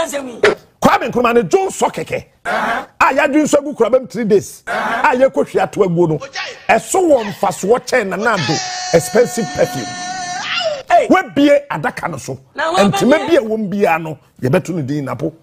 Kwame Nkrumah ne John Sokeke. Ya dun so gu kurabam 3 days. Ye kohwe ato aguo no. Eso wo mfaso wo chen na nado expensive perfume. We bie adaka no so. Entime bie wo mbia no ye beto no din napo.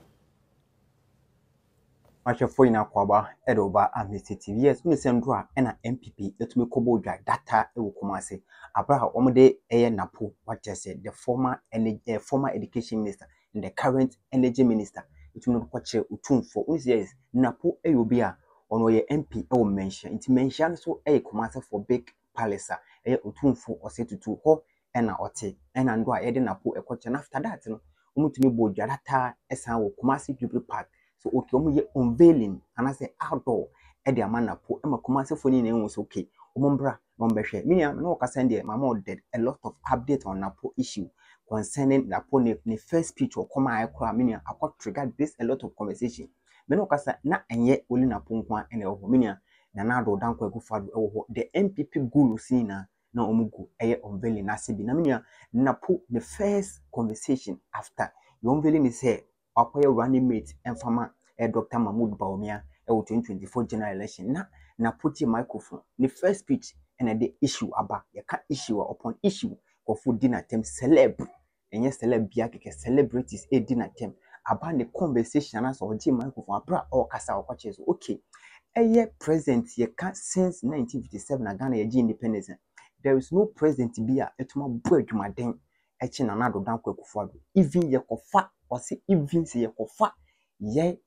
Machefo ina kwaba edoba Amnesty TV. Yes, we sendro a na MPP etumi kobo dwa data e wo Kumasi. Abraha omde eye napo what just said the former education minister and the current energy minister. Etumi kwache utumfo. Yes, napo e obi a ono ye MP e wo mention. Inti mention so e Kumasi for big palace e utumfo osetutu ho na ote na ndo a ye de napo e kwache na after that no omutumi bo dwa data esan wo Kumasi Jubilee Park. So okay, omo unveiling and I say outdoor e de amana po e Kumasi foni na enwo so okay omombra no mbehwe minia no ka send there mama did a lot of update on napo issue concerning napo ne first speech or come akwa minia akwa trigger this a lot of conversation me no ka sa na enye oli napo nko ene wo minia na na do danko agufado e wo the MPP guru sina na omugu eye unveiling na sebi na minia napo the first conversation after the unveiling is here akoye running mate enfama Dr. Mahmoud Bawumia 2024 general election na put your microphone the first speech and the issue about you can issue upon issue of food dinner term celeb and yes celeb biake celebrities a dinner term about the conversation as or the microphone abra or kasa or watches okay a year present you can since 1957 Ghana independence there is no president be a etuma boadwuma den echi na nado dan kwakufuado even ye kofa or say even say ye kofa ye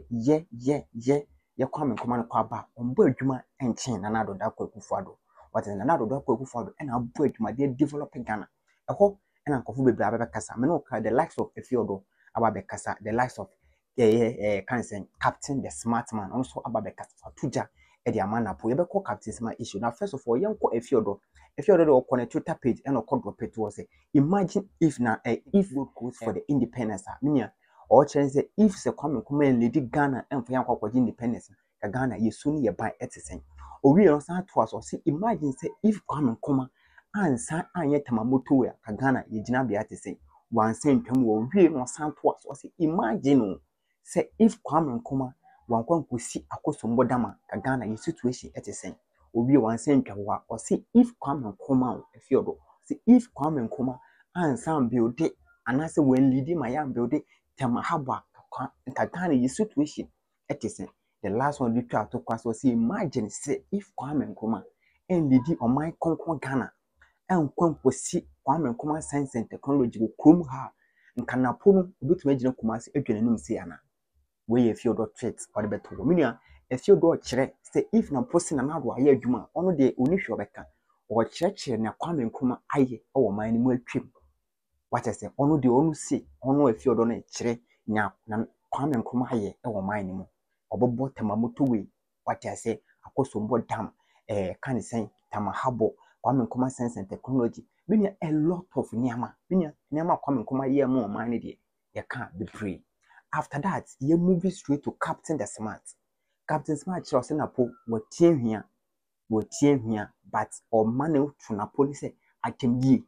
Kwame Nkrumah no kwaba ombo adwuma enchen na nado dan kwakufuado what is na nado dan kwakufuado and abo adwuma dey developing Ghana eho and ankofo bebre abebe kasa me no ka the likes of Efiodo ababe kasa the likes of can say Captain the smart man also ababe kasa tuja e dey amana po ye be call Captain smart issue now first of all yenko Efiodo dey on a Twitter page and or drop it to say imagine if na if we goes for the independence meaning or change if se Kwame Nkrumah lady Ghana and for yankwa independence ka Ghana ye suni ye ban etisen owi no san to us or say imagine say if Kwame Nkrumah ansa anye tamamoto ya ka Ghana ye gina bia etisen wan sen twam wo wi no san to us or say imagine say if Kwame Nkrumah wan kwa nkosi akosombo dama ka Ghana ye situation etisen obi wan sen twa or say if Kwame Nkrumah Efiodo say if Kwame Nkrumah ansa build anase when leading my young build Tamahaba Ghana ye situation etisen the last one we try to cross was imagine say if Kwame Nkrumah and leading on my conquer Ghana and kwamposi Kwame Nkrumah science and technology go krom ha nkana pono obetuma gina Kumasi edwananum se ana we ye Efiodo threats or the beto minia Efiodo kire say if na posi na nado aye adwuma ono de oni hwe obeka o kire na Kwame Nkrumah aye o man ni mu atwem what I say ono de onu se ono Efiodo na kire nya na Kwame Nkrumah aye e wo man ni mu obobo tamamoto we what I say akosombo dam kan say tamahabo Kwame Nkrumah science and technology meaning a lot of nyama Kwame Nkrumah ye mo man ni de ye can be free after that ye move straight to Captain the Smart was na po wotie hia but o man to na police atemdie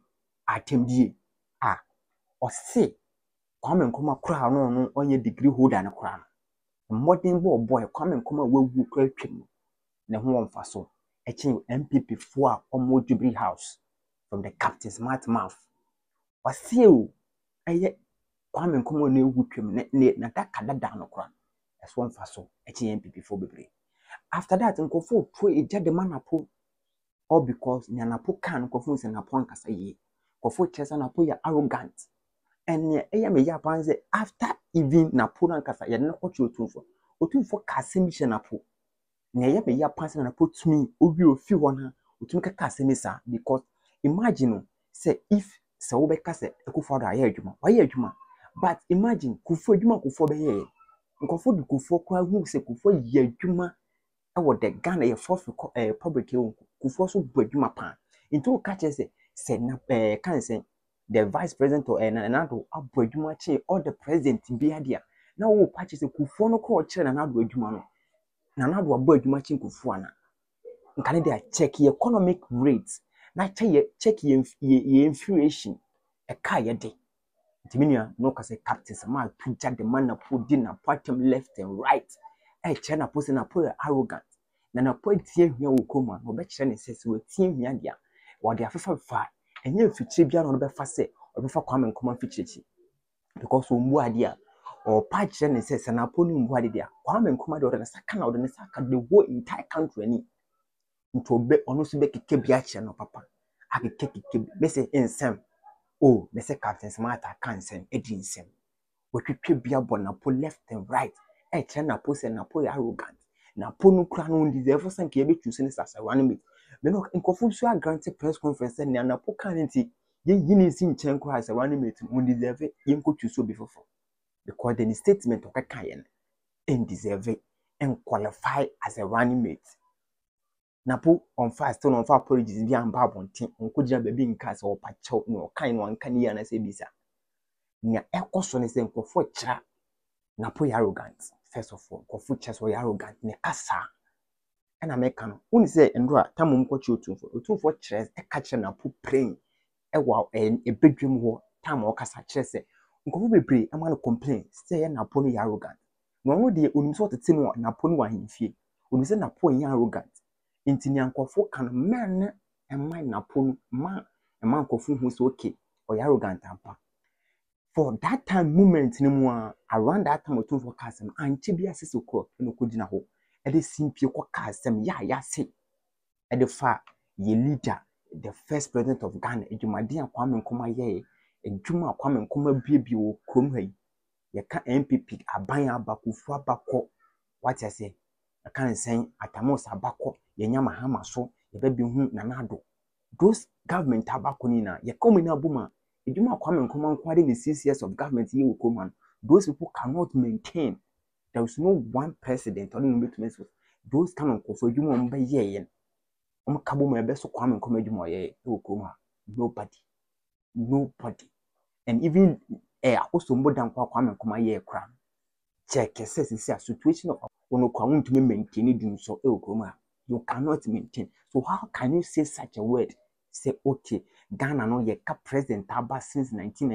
o say Kwame Nkrumah kra no onye degree holder na kra no modern boy Kwame Nkrumah wawu kra twem ne ho won faso MPP for omo Jubilee House from the Captain Smart mouth was see eye Kwame Nkrumah na ewu twem na dada no kra as one faso MPP for bebre after that nkofo pro eja de manapo all because nyanapo kan nkofo se na pon kasa ye nkofo chesa na po ya arrogant and eye me ya panze after even na po na kasa ye na kwachi otumfo kasemi she na po na eye me ya panze na po tumi obi ofi ho na otumi ka kasemi sa because imagine say if se wo be kasa Akufo-Addo aye adwuma but imagine Kufuor adwuma Kufuor be ye nkofo di Kufuor kwa hu se Kufuor ye adwuma e wo de Ghana ye fourth public Kufuor so bu adwuma pa into ka che se na kan se the vice president or Nana-Addo abu adwuma che all the president bi adia na wo pa che se Kufuor no ko che Nana-Addo adwuma no Nana-Addo abu adwuma che Kufuor na nkane dey check economic rates na check ye inflation e ka ye de Timinia no ka say captain sama tuja the man na put din na pattern left and right. China post na put arrogant. Na point tie hia wo koma no be kire ne sese we tie hia dia. Wo de afefa fa enye fichire bia no be fa se obefa Kwame Nkrumah fichire because wo mbu ade a or pa kire ne sese na poni mbu ade dia Kwame Nkrumah de na saka na de saka the whole entire country ani nto be ono so be keke bia kire no papa akeke be say ensem oh be say captain smart cancel edinsem wotwetwe bia bo na po left and right kire na po se na po arrogant na po no kra no deserve so nke e be choose ne sasa one me no nkofo so granted press conference na po kan nti yini si nchen kra as one minute mo deserve yen ko choose obi fofo because the statement of kayen and deserve and qualify as a running mate na po on fast on fa apologies bi amba abonten onko gina baby nka se o pacho no kan no anka ni ya na se bisa nya ekoso ne se nkofo kira na po arrogant first of all nkofo kira so arrogant ne kasa na meka no woni se ndro tamum kwachi otumfo kire eka kire na po praying ewa ebedwem ho tam o kasa kire se nkofo bebre ama no complain say ya na po no arrogant no ho de onim so tete no na po no wa himfie onim se na po nya arrogant intini nkofo kan men na po no ma nkofo hu so okay o arrogant ampa for that time moment ni mu around that time otumfo kasem anche bia sese ko no ko gina ho the simpie kwa kasem ya say the fa ye leader the first president of Ghana ejumade Kwame Nkrumah ye ejuma Kwame Nkrumah biebi wo krom ha ye ka MPP aban abakufu abakọ what I say I can say atamos abakọ ye nya mahama so ye be bi hu nanado those government abakọ ni na ye come na buma ejuma Kwame Nkrumah nkwade the 6 years of government ye wo krom those people cannot maintain. There is no one president or no between those kind of confo you mo be ye kabo mo be so Kwame Nkrumah adwuma ye okoma nobody and even also mbodan kwa Kwame Nkrumah ye kra check says a situation of ono kwa ntumi maintain dun so okoma you cannot maintain. So how can you say such a word say okay Ghana no ye ka president aba since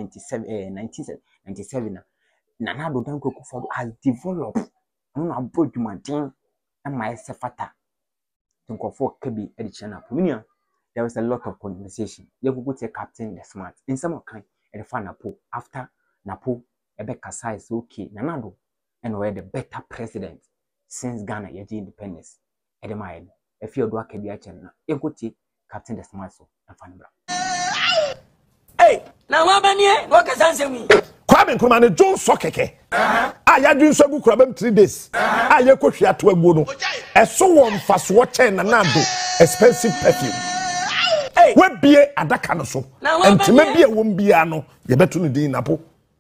1997 Nana Addo Dankwa Akufo-Addo has developed no abodwumaden ama esefata nkofo kabi edichana pominia. There was a lot of conversation you go take captain the smart in some kind e fa napo after napo ebe kasa is okay Nana Addo and we the better president since Ghana ye independence edema e fi odo akabi achena you go take captain the smart so afanibra hey na wa banie no kasanse mi Kwame Nkrumah ne John Sokeke ya dun so gu kura bam 3 days ye kohwia to agbo no eso wo mfaso wo chen Nana Addo expensive perfume we bie adaka no so entime bie wo mbia no ye beto no din napo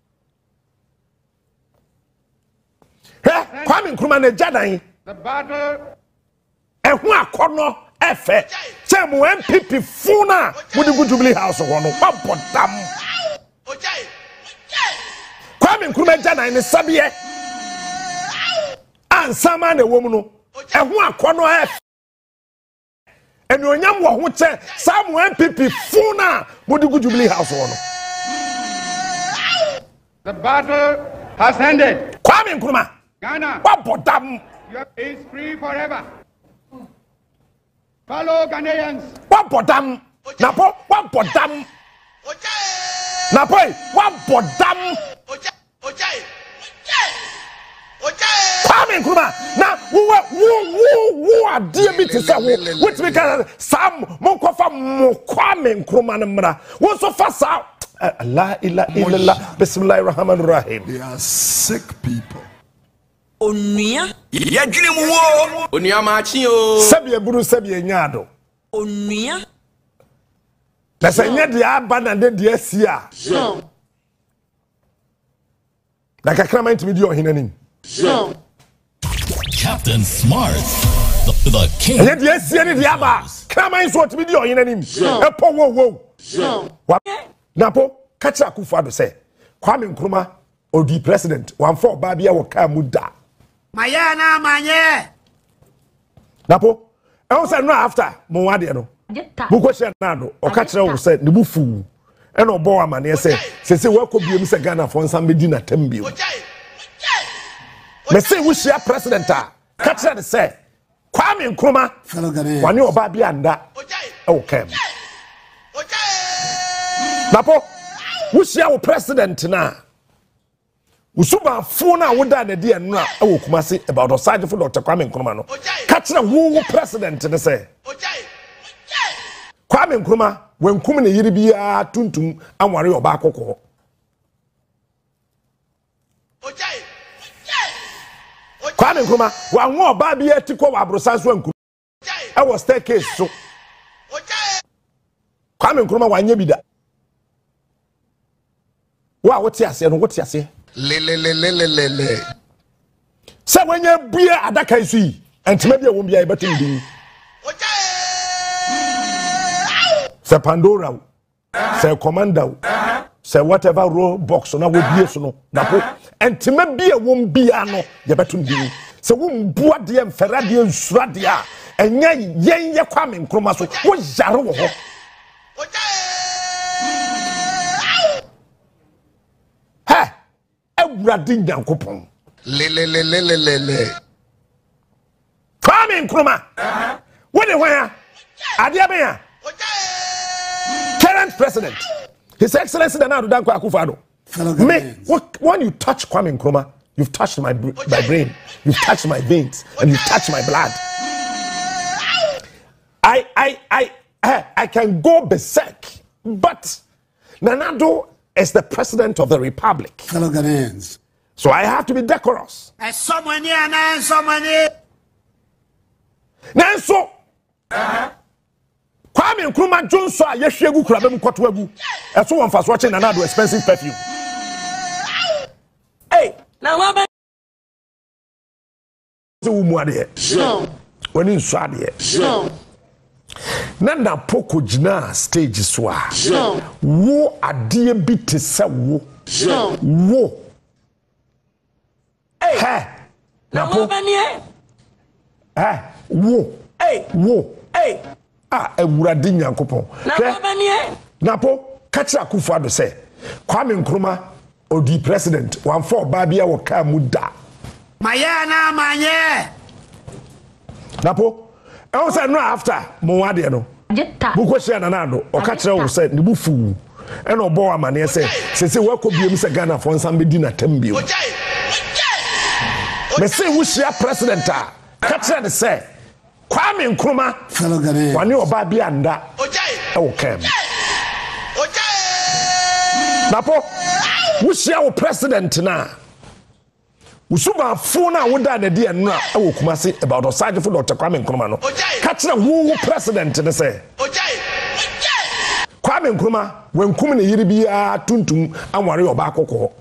Kwame Nkrumah ne jadan the battle ehu akono efe chemu MPP funa mudi gu Jubilee House ho no babodam Kwame Nkrumah jadan ne sabie ansama na wom no ehu akono efe enu onyam wo ho che Samu MPP funa mudi gu Jubilee House ho no. The battle has ended. Kwame Nkrumah Ghana, babodam is free forever. Fellow Ghanaians, babodam napo babodam napo babodam Kwame Nkrumah na wo adie bi te se wo wetimi ka Sam monkofa mo Kwame Nkrumah na mra wo so fa sa la ilaha illallah bismillahir rahmanir rahim. They are sick people. Onua Ya dwene mu wo onua ma chi o Sabie buru sabie nyaado onua na sanya dia aba na de asia na kakra man timi di ohinanim Captain Smart, the king. anya dia asia ni dia aba kraman so timi di ohinanim epo wo na po kacha Akufo-Addo say Kwame Nkrumah odi president one for ba bia wo ka mu da mayana manye napo e say no after mo wade no bu ko share na do o ka kire wo say ne bu fu and obo amane say we ko biem say Ghana for nsam be di na tem bio me say we share president a catch that say Kwame Nkrumah wani oba bia anda okay napo we share wo president na usuba funa woda na dia no a wo kumase about Osage for Dr. Kwame Nkrumah no catch na wo president ne say Kwame Nkrumah wenkum ne yiri bia tuntum anware oba akoko Kwame Nkrumah wanwo oba bia tikọ wa abrosanso ankum e wo staircase so Kwame Nkrumah wanye bida wa wote ase no wote ase le se wenye bia adaka isu yi entime bia wo bia e betim din se Pandora se Commander se whatever role box na wo bie so no napo entime bia wo bia no ye betum din se wo mbua de mfera de nsura de a enya yenye Kwame Nkrumah so wo yare wo ho ha ewurade nyankopon le Kwame Nkrumah wo de hwan ade aben current president His Excellency Nana Addo Dankwa Akufo-Addo. Me, when you touch Kwame Nkrumah, you've touched my brain, you've touched my veins, and you've touched my blood. I can go berserk, but Nana Addo is the president of the republic. Fellow Ghanaians. So I have to be decorous. Someone here, and someone here. Now, so Kwame Nkrumah Johnson a yehwegu kura bem kwoto agu eso won fa so che Nana Addo expensive perfume Hey, now what? so wo mu ade No. woni nso ade No. na poko gina stage so a No. wo ade bi te se wo No. wo Hey. na Now po what? wo Hey. wo Hey. ewurade nyankopon Now what? na po kachi Akufo-Addo say Kwame Nkrumah odi president one for babia wo ka mu da Mayana manye. na po e say no after mo wade no buko share Nana Addo o ka kire wo say ne bu fu e no bo amane say se we ko biem say Ghana for nsam be di na tem bio me say wo share president a ka kire say Kwame Nkrumah Fellow Ghanaians. wani oba bia anda e wo kam na po wo share wo president na usuba funa woda na dia no a wo kumase about Osage for Dr. Kwame Nkrumah no ka kire wo president ne say Kwame Nkrumah wenkum ne yiri bia tuntum anware oba akoko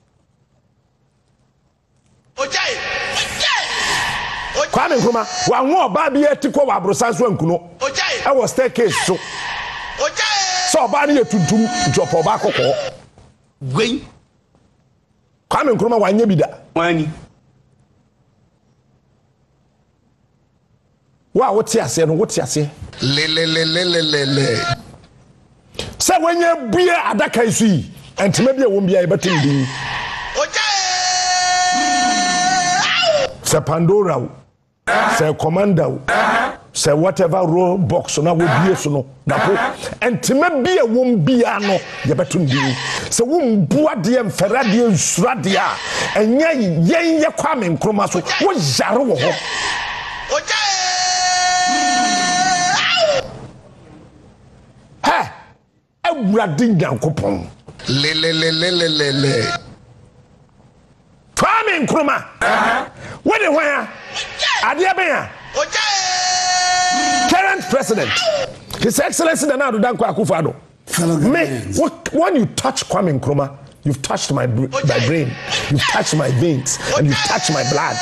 Kwame Nkrumah wanwo oba bia tikọ wa abrosanso ankuno e wo staircase so so oba ne tuntum drop oba akoko gwen Kwame Nkrumah wanye bida wani wa wote ase no wote ase le se wenye bia adaka isu yi entime bia won bia e betim din se Pandora se Commander se whatever role box na wo bie so no napo entime bia won bia no ye betum din se wo mbua de mfera de nsura de a enya yenye Kwame Nkrumah so wo yare wo ho ewurade nyankopon le Kwame Nkrumah wo de hwan ade aben current president His Excellency Nana Addo Dankwa Akufo-Addo. Fellow Me, Ghanaians. when you touch Kwame Nkrumah, you've touched my brain, you've touched my veins, and you've touched my blood.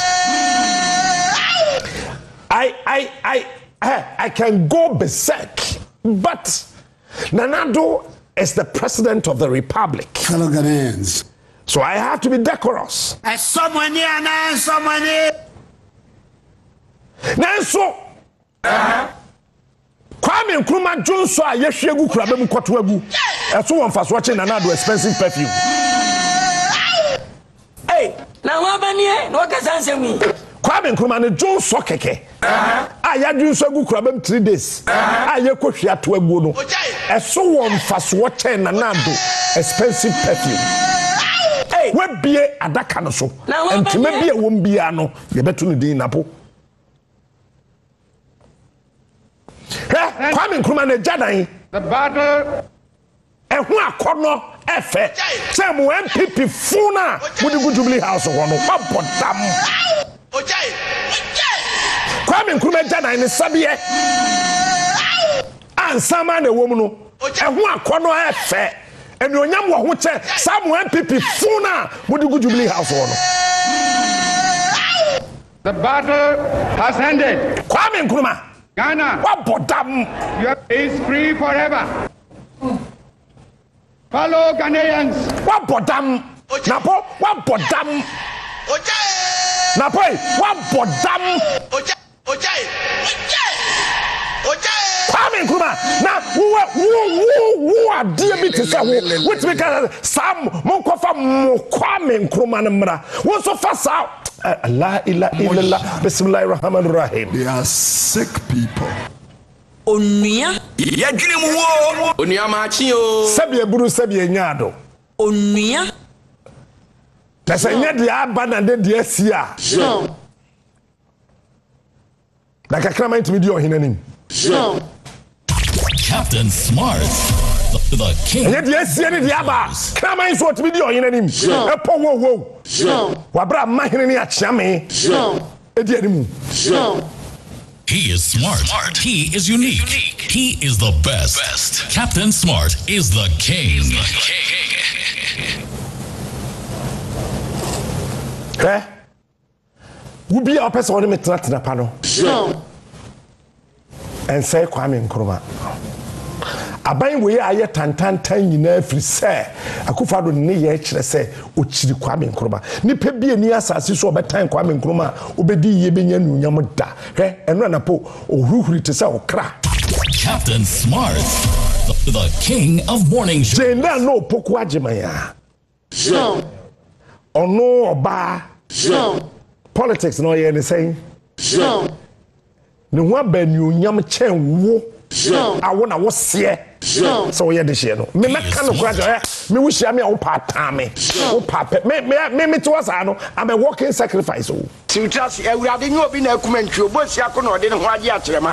I can go berserk, but Nana Addo is the president of the republic. Fellow Ghanaians. So I have to be decorous. Someone here, and someone here. Nanso, Kwame Nkrumah Johnson a yehwe gu kura be mu kɔto agu ɛso won fa so ɔkye Nana Addo expensive perfume. Hey, na wa banie no ka sansemi. Kwame Nkrumah ne Johnson keke. A ya Johnson agu kura be 3 days. A ye kɔhwe ato agu no. Ɛso won fa so ɔkye Nana Addo expensive perfume. Hey, we bie adaka no so. Entime bie won bia no ye beto no din napo. Kwame Nkrumah ne jadan. The battle. Ehu akono efe. Say mo MPP funa mo di Jubilee House ho no mabodam. Kwame Nkrumah jadan ne sabiye. Ansama na wom no. Ehu akono efe. Emi onyam wo ho che Sam MPP funa mo di Jubilee House ho no. The battle has ended. Kwame Nkrumah Ghana is free forever. Fellow Ghanaians. Wabodam. Napo wabodam. Napo wabodam. Kwame Nkrumah na wo adie bi te say wo which make Sam mo kofa mo Kwame Nkrumah na mra wo so fa sa la ilaha illallah bismillahir rahmanir rahim. They are sick people. Onua yadwene mu wo onua maachi o Sabi eburu sabi enyado onua na se nya de aba na de asia na kakra man timi di ohinanim Captain Smart, the king. nya de asia ne de aba kraman so timi di ohinanim epo wo wabra mahene ne achiame edi animu. He is smart. He is unique. He is the best. Captain Smart is the king. Ubi a person on me tena pa no. And say Kwame Nkrumah. Aban we aye tantantan nyina afiri se Akufo-Addo ne ye kire se ochiri Kwame Nkrumah nipa bi ani asase so obetan Kwame Nkrumah obedi ye benya nunyam da eno na po ohuhuri te se okra. Captain Smart, the king of morning show. Jenda no poku agimaya ono oba politics no ye ne say ne ho abanunyam chen wo awo na wo se so we de hye no me meka no kura me wuhia me a wo pa ta me wo pa me to wasa no am a walking sacrifice o Tiutas ewurade nyo obi na akumentwe obosi akono de ne ho age akyerema.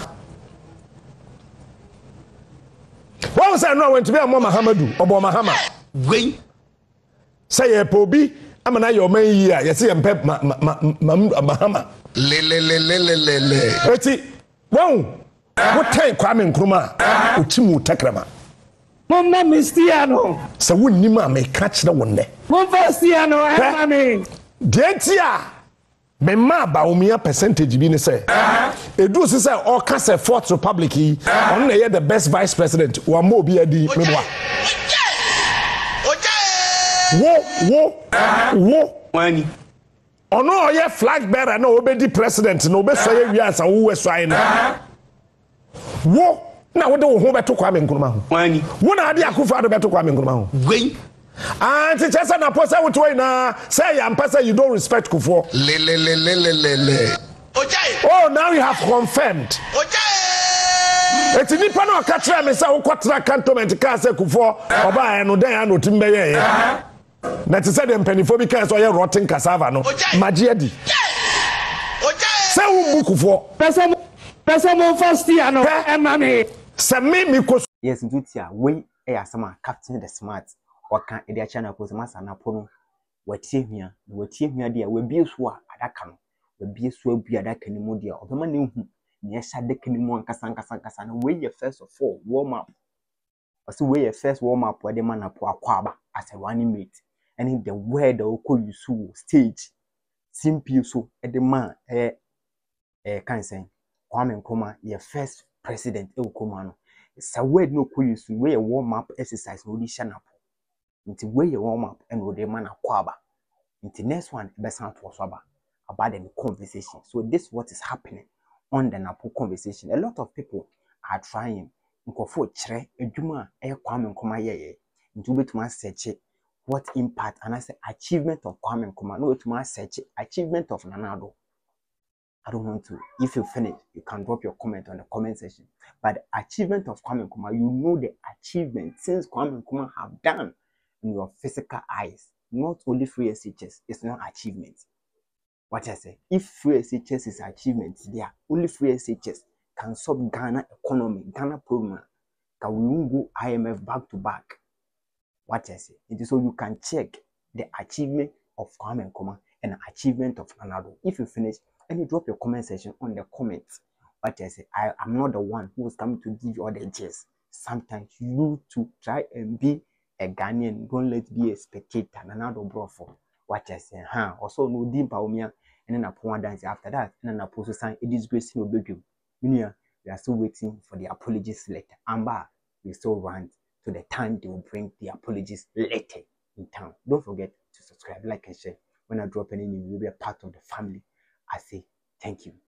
One say no went to be a Muhammadu obo Mahama Gwen say e po bi amana your man yi a yesi empe Mahama Le. eti won what time Kwame Nkrumah otimu takrama Mama Mistiano say wonni ma me ka kire wonne Monfastiano mami Detia me ma ba omia percentage bi ne say edu se say all cast a fourth republic on na the best vice president wa mo bi adi meboa wo wani ono oye flag bearer na obedi president na obeso ye wiasa wo weso no wo na wo de wo ho beto Kwame Nkrumah ho wani wo na ade Akufo-Addo beto Kwame Nkrumah ho Gwen anti chesa na posa wo to na say ya mpasa you don't respect Kufuor Le. oh now you have confirmed eti nipa na ka kire me say wo kwatra cantonment ka say Kufuor oba no den an otimbe ye na te say dem penifo bi ka say ye rotten cassava no magie di say wo bu Kufuor pesa Monfastiano mami say me ko yes ntutia we asama Captain the Smart waka ede acha na ko masa na pono watie hua de we bie so a adaka no we bie so abu adaka ni mu de obema na hu ne sha adaka ni mu ankasa na we ye first of all warm up also we ye first warm up we de man na po akwaba as a running mate and the word o ko yusu stage simple so e de man kan say Kwame Nkrumah ye first president e Nkrumah no sa word no ko yusu we ye warm up exercise no di sha na nti we ye warm up and we dey man akwaba nti next one be san to so about the conversation. So this is what is happening on the Napo conversation. A lot of people are trying. Nkofo chere adwuma e Kwame Nkrumah yeye. Nti wobetuma search what impact and I say achievement of Kwame Nkrumah. No wobetuma search achievement of Nana Addo. I don't want to. If you finish, you can drop your comment on the comment section. But the achievement of Kwame Nkrumah, you know the achievement since Kwame Nkrumah have done in your physical eyes. Not only free SHS, it's not achievement. What I say, if free SHS is achievement, there only free SHS can solve Ghana economy, Ghana problem. Can we won't go IMF back to back? What I say, it is so you can check the achievement of Kwame Nkrumah and the achievement of Nana Addo. If you finish, and you drop your comment section on the comments. What I say, I'm not the one who is coming to give you all the gist. Sometimes you to try and be a Ghanaian, don't let be a spectator. Nana Addo bro for what I say, also no dimpa umia, and then upon dance after that, and then I post to sign a disgrace no bedroom. We are still waiting for the apologies letter. Amber, we still run to the time they will bring the apologies letter in town. Don't forget to subscribe, like, and share. When I drop any news, you'll be a part of the family. I say thank you.